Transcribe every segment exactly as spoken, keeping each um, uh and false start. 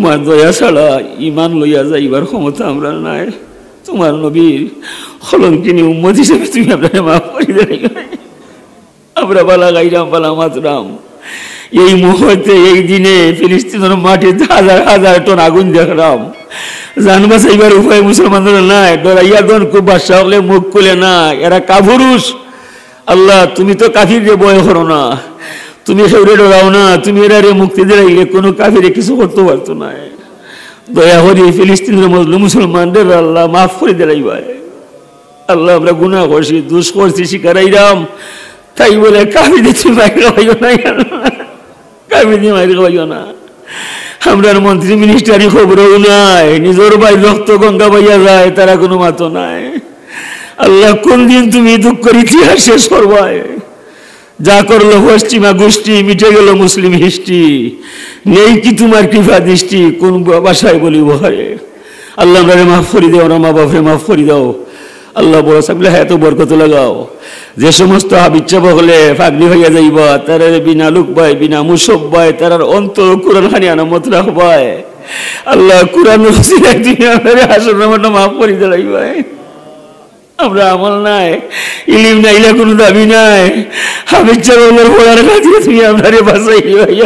তোমার দয়া ছাড়া ইমান লইয়া যাইবার ক্ষমতা আমরা নাই। তোমার নবীর কলঙ্কিনী উম্মত হিসেবে তুমি আপনাকে মাফ করে দেয়। আমরা বালা গাইরাম বালা মাতরাম। এই মুহূর্তে এই দিনে ফিলিস্তিনের মাটিতে হাজার হাজার টন আগুন দেখলাম। জান বাঁচাইবার উপায় মুসলমানদের নাই, ডরাইয়া দন খুব বাদশা হলে মুখ খুলে না, এরা কাপুরুষ। আল্লাহ তুমি তো কাফিরকে ভয় করো না, তুমি সেউরে ডরাও না, তুমি এরা রে মুক্তি দিলে কোনো কাফিরে কিছু করতে পারতো না। দয়া করি ফিলিস্তিনের মজলুম মুসলমানদের আল্লাহ মাফ করে দিলাই ভাই। আল্লাহ আমরা গুনাহ করছি, দুষ করছি, শিকারাইরাম, তাই বলে কাফিরে তুমি মাইর খাইও না, কাফিরে মাইর খাইও না। আমরার মন্ত্রী মিনিস্টারি খবরও নাই, নিজের ভাই রক্ত গঙ্গা বইয়া যায়, তারা কোনো মাতো নাই। আল্লাহ কোন দিন তুমি দুঃখের ইতিহাস শেষ করবাই? যা করলো পশ্চিমা গোষ্ঠী, মিটে গেল মুসলিম হিস্ট্রি, নেই কি তোমার কৃপা দৃষ্টি? কোন বাসায় বলিব হারে? আল্লাহ আমরা মাফ করি দাও, আমরা মা বাপরে মাফ করি দাও। আল্লাহ বড় সাবলে হ্যাঁ তো বরকত লাগাও। যে সমস্ত হাবিচ্ছা বহলে ফাগনি হইয়া যাইবা, তারা বিনা লুক বাই, বিনা মুসব বাই, তার অন্তর কোরআন খানি আনামত রাখবাই। আল্লাহ কোরআন তুমি আমাদের হাসর নামাটা মাফ করি দাঁড়াই ভাই। আমরা আমল নাই, ইলিম নাই, ইলা কোনো দাবি নাই, হাবিচ্ছা বহলের পড়ার কাছে তুমি আপনারে বাঁচাই ভাইয়া।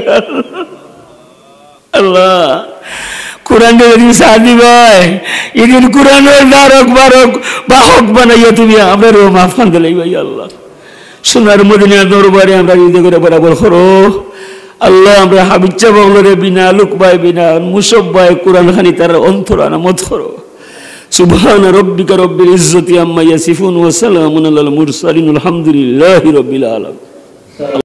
আল্লাহ কোরআন যদি সাদি ভাই এদিন কোরআনের বারক বারক বাহক বানাইয়া তুমি আমারও মাফ খান দিলাই ভাই। আল্লাহ সোনার মদিনা দরবারে আমরা হৃদয় করে বরাবর করো। আল্লাহ আমরা হাবিচ্ছা বগলরে বিনা লুক বাই, বিনা মুসব বাই, কোরআন খানি তার অন্তর আনামত করো। সুবহান রব্বিকা রব্বিল ইজ্জতি আম্মা ইয়াসিফুন ওয়া সালামুন আলাল মুরসালিন আলহামদুলিল্লাহি রাব্বিল আলামিন।